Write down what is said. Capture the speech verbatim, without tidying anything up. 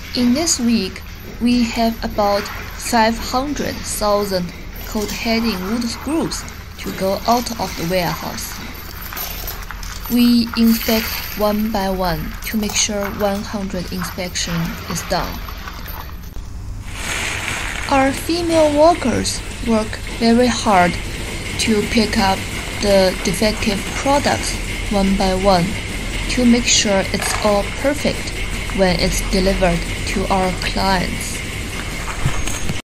In this week, we have about five hundred thousand cold-heading wood screws to go out of the warehouse. We inspect one by one to make sure one hundred inspection is done. Our female workers work very hard to pick up the defective products one by one to make sure it's all perfect when it's delivered to our clients.